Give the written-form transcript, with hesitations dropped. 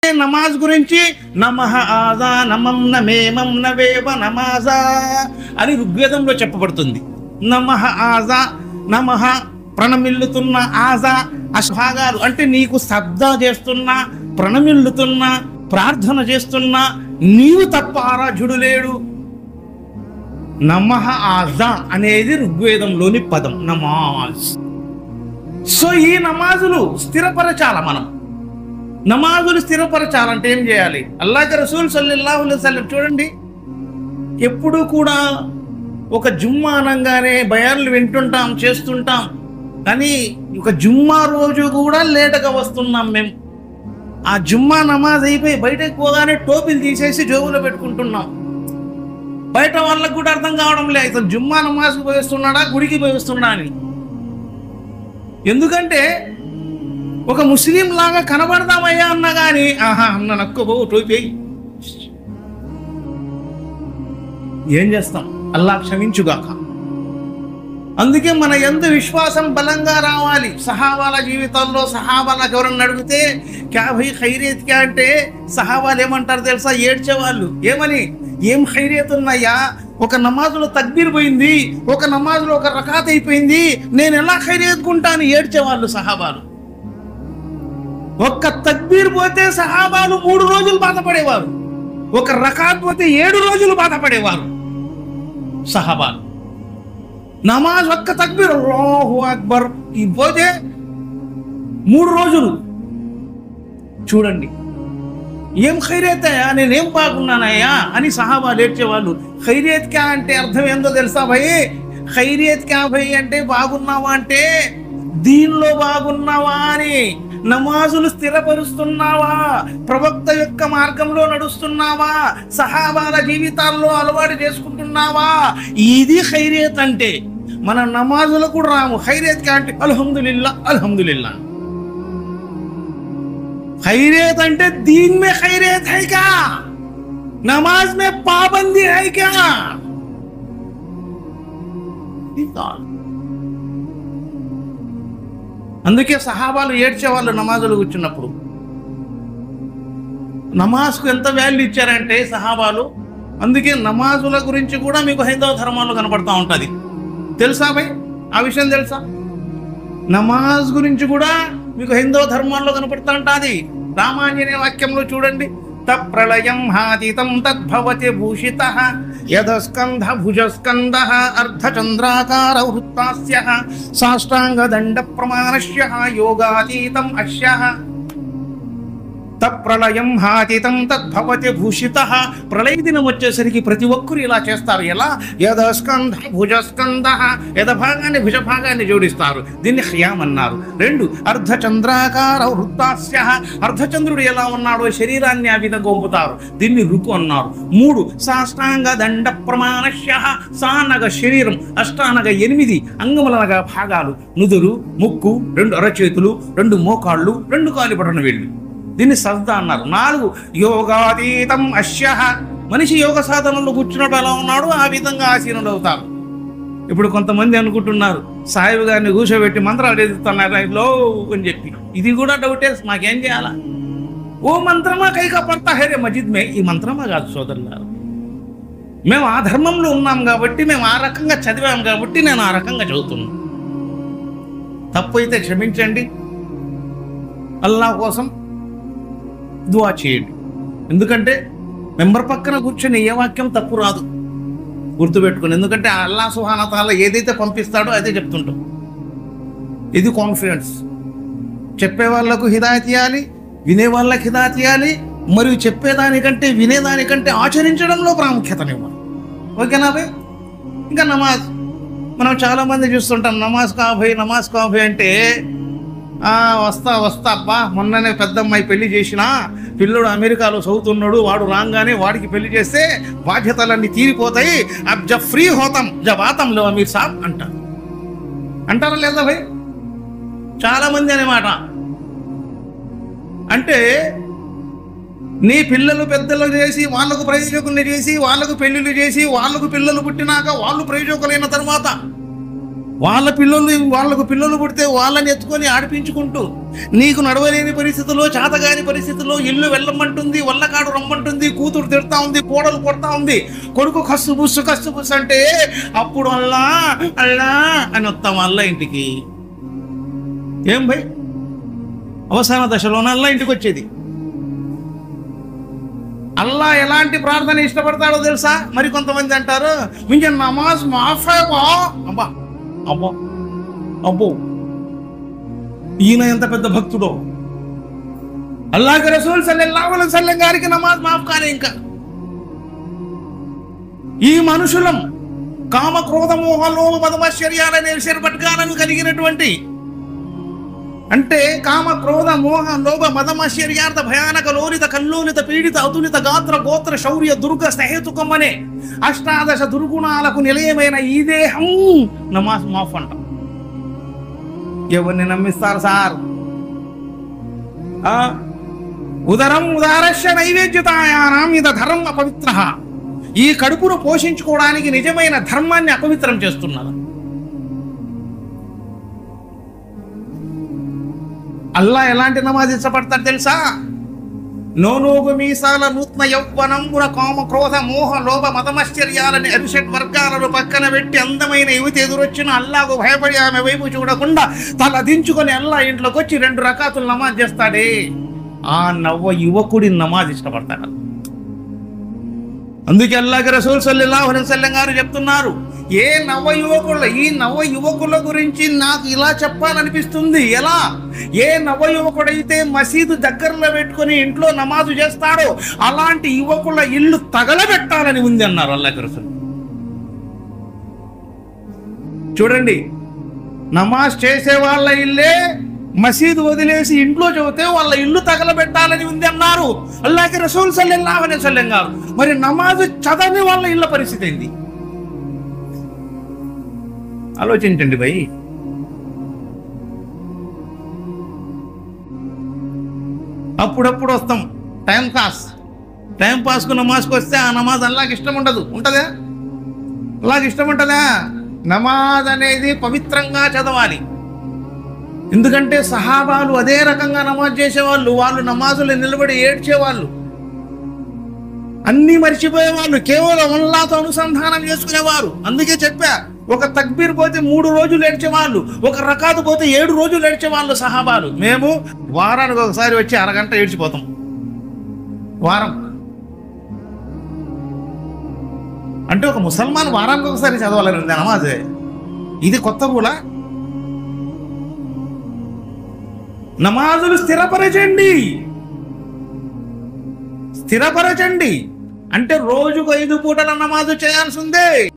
నమాజ్ గురించి నమః ఆజా నమం నమేమం నవేవ నమాజా అని ఋగ్వేదంలో చెప్పబడుతుంది. నమః ఆజా, నమః ప్రణమిల్లుతున్న, ఆజా అశ్భాగాలు అంటే నీకు శ్రద్ధ చేస్తున్నా, ప్రణమిల్లుతున్నా, ప్రార్థన చేస్తున్నా, నీవు తప్ప ఆరాధ్యుడు లేడు. నమః ఆజా అనేది ఋగ్వేదంలోని పదం నమాజ్. సో ఈ నమాజులు స్థిరపరచాల. మనం నమాజులు స్థిరపరచాలంటే ఏం చేయాలి? అల్లాహ్ రసూల్ సల్లల్లాహు అలైహి వసల్లం చూడండి, ఎప్పుడు కూడా ఒక జుమ్మా అనగానే బయాన్లు వింటుంటాం, చేస్తుంటాం, కానీ ఒక జుమ్మా రోజు కూడా లేటుగా వస్తున్నాం మేము. ఆ జుమ్మా నమాజ్ అయిపోయి బయటకు పోగానే టోపీలు తీసేసి జోబులో పెట్టుకుంటున్నాం. బయట వాళ్ళకు కూడా అర్థం కావడం లేదు ఇతను జుమ్మా నమాజ్కి పోయిస్తున్నాడా, గుడికి పోయిస్తున్నా అని. ఎందుకంటే ఒక ముస్లిం లాగా కనబడదామయ్యా అన్నా కానీ ఆహా అన్న నక్కుబో టోపీ. ఏం చేస్తాం? అల్లాహ్ క్షమించుగాక. అందుకే మన యందు విశ్వాసం బలంగా రావాలి. సహాబాల జీవితాల్లో సహాబాలకు ఎవరన్నా అడిగితే క్యా భయ్ ఖైరియత్ క్యా అంటే సహాబాలు ఏమంటారు తెలుసా? ఏడ్చేవాళ్ళు. ఏమని? ఏం ఖైరియత్ ఉన్నాయా? ఒక నమాజులో తక్బీర్ పోయింది, ఒక నమాజులో ఒక రకాత్ అయిపోయింది, నేను ఎలా ఖైరియత్కుంటాను ఏడ్చేవాళ్ళు సహాబాలు. ఒక్క తక్బీర్ పోతే సహాబాలు 3 రోజులు బాధపడేవారు, ఒక రకాత్ పోతే 7 రోజులు బాధపడేవారు సహాబాలు. నమాజ్ ఒక్క తక్బీర్ అల్లాహు అక్బర్ పోతే 3 రోజులు. చూడండి ఏం ఖైరియత్ అయ్యా, నేనేం బాగున్నానయ్యా అని సహాబాలు ఏడ్చేవాళ్ళు. ఖైరియత్ క్యా అంటే అర్థం ఏందో తెలుసా భయ్? ఖైరియత్ క్యా భయ్ అంటే బాగున్నావా అంటే దీనిలో బాగున్నావా అని. నమాజులు స్థిరపరుస్తున్నావా, ప్రవక్త యొక్క మార్గంలో నడుస్తున్నావా, సహాబాల జీవితాల్లో అలవాటు చేసుకుంటున్నావా, ఇది ఖైరియత్ అంటే. మన నమాజులు కూడా రాము ఖైరియత్ క్యా అంటే అల్హమ్దులిల్లా అల్హమ్దులిల్లా. खैरियत अंटे दीन में खैरियत है क्या? नमाज में पाबंदी है क्या? అందుకే సహాబాలు ఏడ్చేవాళ్ళు నమాజులు కూర్చున్నప్పుడు. నమాజ్కు ఎంత వాల్యూ ఇచ్చారంటే సహాబాలు. అందుకే నమాజుల గురించి కూడా మీకు హైందవ ధర్మాల్లో కనపడతా ఉంటుంది. తెలుసా భయ్? ఆ విషయం తెలుసా? నమాజ్ గురించి కూడా మీకు హైందవ ధర్మాల్లో కనపడతా ఉంటుంది. రామాంజనేయ వాక్యంలో చూడండి, తప్రళయం హాతితం తద్భవతి భూషితః యదస్కంధ భుజస్కంధః అర్ధచంద్రాకార వృత్తాస్యః సాష్టాంగదండ ప్రమాణస్య యోగాతీతం అస్యః. తప్రళయం హాతితం తద్భవతి భూషితః. ప్రళయ దినం వచ్చేసరికి ప్రతి ఒక్కరు ఇలా చేస్తారు. ఎలా? యదస్కంధ భుజస్కంధః, యద భాగాన్ని భుజ భాగాన్ని జోడిస్తారు, దీన్ని ఖయామ్ అన్నారు. 2 అర్ధచంద్రాకార వృత్తాస్యః, అర్ధచంద్రుడు ఎలా ఉన్నాడో శరీరాన్ని ఆ విధంగా వంపుతారు, దీన్ని రుకు అన్నారు. 3 సాష్టాంగ దండ ప్రమాణస్యః, సానగ శరీరం, అష్టానగ 8 అంగములనగా భాగాలు, నుదురు, ముక్కు, 2 అరచేతులు, 2 మోకాళ్ళు, 2 కాలిపడన వేళ్ళు, దీన్ని సజ్దా అన్నారు. 4 యోగాతీతం అస్యః, మనిషి యోగ సాధనలో కూర్చున్నప్పుడు ఎలా ఉన్నాడు ఆ విధంగా ఆసీనులు అవుతారు. ఇప్పుడు కొంతమంది అనుకుంటున్నారు సాయిబు గారిని కూర్చోబెట్టి మంత్రాలు ఎదుగుతున్నారు లో అని చెప్పి. ఇది కూడా డౌటే. మాకేం చేయాలా? ఓ మంత్రమా కైకా పడతా హేరే మజిద్ మే. ఈ మంత్రమా కాదు సోదరులారు. మేము ఆ ధర్మంలో ఉన్నాం కాబట్టి, మేము ఆ రకంగా చదివాం కాబట్టి నేను ఆ రకంగా చదువుతున్నాను. తప్పు అయితే క్షమించండి. అల్లాహ్ కోసం దువా చేయండి. ఎందుకంటే మెంబర్ పక్కన కూర్చొని ఏ వాక్యం తప్పు రాదు, గుర్తుపెట్టుకుని. ఎందుకంటే అల్లాహ్ సుబ్హానహు వ తఆలా ఏదైతే పంపిస్తాడో అదే చెప్తుంటాం. ఇది కాన్ఫిడెన్స్. చెప్పే వాళ్ళకు హిదాయత్ ఇవ్వాలి, వినే వాళ్ళకి హిదాయత్ ఇవ్వాలి, మరియు చెప్పేదానికంటే వినేదానికంటే ఆచరించడంలో ప్రాముఖ్యతనివ్వాలి. ఓకేనా భయ్? ఇంకా నమాజ్ మనం చాలామంది చూస్తుంటాం, నమాజ్ కాభై అంటే వస్తా అబ్బా, మొన్ననే పెద్దమ్మాయి పెళ్లి చేసినా, పిల్లడు అమెరికాలో చదువుతున్నాడు, వాడు రాగానే వాడికి పెళ్లి చేస్తే బాధ్యతలన్నీ తీరిపోతాయి, అబ్ జబ్ ఫ్రీ హోతాం జబ్ ఆతం లో అమీర్ సాబ్ అంటారా లేదా భయ్? చాలామంది అనేమాట. అంటే నీ పిల్లలు పెద్దలు చేసి, వాళ్లకు ప్రయోజకుల్ని చేసి, వాళ్లకు పెళ్లిళ్ళు చేసి, వాళ్లకు పిల్లలు పుట్టినాక వాళ్ళు ప్రయోజకులైన తర్వాత వాళ్ళకు పిల్లలు పుడితే వాళ్ళని ఎత్తుకొని ఆడిపించుకుంటూ, నీకు నడవలేని పరిస్థితుల్లో, చేతగాని పరిస్థితుల్లో ఇల్లు వెళ్ళమంటుంది, వల్లకాడు రమ్మంటుంది, కూతురు తిడతా ఉంది, కోడలు కొడతా ఉంది, కొడుకు కస్సు బుస్సు అంటే అప్పుడు అల్లా అల్లా అని వస్తాం అల్లా ఇంటికి. ఏం భయ్, అవసాన దశలోన అల్లా ఇంటికి వచ్చేది. అల్లా ఎలాంటి ప్రార్థన ఇష్టపడతాడో తెలుసా? మరి కొంతమంది అంటారు ఇంకా నమాజ్ మాఫేవా. అబ్బా అబ్బో అబ్బో, ఈయన ఎంత పెద్ద భక్తుడో. అల్లాహ్ రసూల్ సల్లల్లాహు అలైహి వసల్లం గారికి నమాజ్ మాఫ్ కాలే. ఇంకా ఈ మనుషులం కామ క్రోధ మోహ లోభ మదమశ్చర్యాలనే విషయపట్కాలను కలిగినటువంటి, అంటే కామ క్రోధ మోహ లోభ మదమశ్చర్యార్థ భయానక లోలిత కల్లోలిత పీడిత అతులిత గాత్ర గోత్ర శౌర్య దుర్గ సహేతుకం అనే అష్టాదశ దుర్గుణాలకు నిలయమైన ఈ దేహం నమాజ్ మాఫ్ అంట. ఎవరిని నమ్మిస్తారు సార్? ఉదరం ఉదారస్య నైవేద్యతాయానాం ఇద ధర్మ అపవిత్ర. ఈ కడుపును పోషించుకోవడానికి నిజమైన ధర్మాన్ని అపవిత్రం చేస్తున్నారు. అల్లా ఎలాంటి నమాజ్ ఇష్టపడతాడు తెలుసా? నోనోగు మీసాల నూత్న యౌవనంబున కామ క్రోధ మోహ లోభ మదమశ్చర్యాలని అరిషడ్ వర్గాలను పక్కన పెట్టి అందమైన యువతి ఎదురొచ్చిన అల్లాకు భయపడి ఆమె వైపు చూడకుండా తల దించుకొని అల్లా ఇంట్లోకి వచ్చి 2 రకాతులు నమాజ్ చేస్తాడే, ఆ నవ్వ యువకుడి నమాజ్ ఇష్టపడతాడు. అందుకే అల్లాహ్ రసూల్ సల్లల్లాహు అలైహి వసల్లం గారు చెప్తున్నారు, ఈ నవ యువకుల గురించి నాకు ఇలా చెప్పాలనిపిస్తుంది. ఎలా? ఏ నవ యువకుడైతే మసీదు దగ్గరలో పెట్టుకుని ఇంట్లో నమాజు చేస్తాడో అలాంటి యువకుల ఇల్లు తగలబెట్టాలని ఉంది అన్నారు అల్లాహ్ రసూల్. చూడండి, నమాజ్ చేసే వాళ్ళ ఇల్లే మసీదు వదిలేసి ఇంట్లో చదివితే వాళ్ళ ఇల్లు తగలబెట్టాలని ఉంది అన్నారు అల్లాహ్ రసూల్ సల్లల్లాహు అలైహి వసల్లం గారు. మరి నమాజు చదవని వాళ్ళ ఇళ్ళ పరిస్థితి ఏంది? ఆలోచించండి భయ్. అప్పుడప్పుడు వస్తాం టైం పాస్కు నమాజ్కి వస్తే ఆ నమాజ్ అల్లాహ్కి ఇష్టం ఉండదు. ఉంటుందా? అల్లాహ్కి ఇష్టం ఉంటుందా? నమాజ్ అనేది పవిత్రంగా చదవాలి. ఎందుకంటే సహాబాలు అదే రకంగా నమాజ్ చేసేవాళ్ళు. వాళ్ళు నమాజులు నిలబడి ఏడ్చేవాళ్ళు, అన్నీ మర్చిపోయేవాళ్ళు, కేవలం అల్లాహ్తో అనుసంధానం చేసుకునేవారు. అందుకే చెప్పా, ఒక తక్బీర్ పోతే 3 రోజులు ఏడ్చేవాళ్ళు, ఒక రకాతు పోతే 7 రోజులు ఏడ్చేవాళ్ళు సహాబాలు. మేము వారానికి ఒకసారి వచ్చి అరగంట ఏడ్చిపోతాం. వారం అంటే ఒక ముసల్మాన్ వారానికి ఒకసారి చదవాలని ఉంది నమాజే. ఇది కొత్త రూలా? నమాజులు స్థిరపరచండి అంటే రోజుకు 5 పూటల నమాజు చేయాల్సిందే.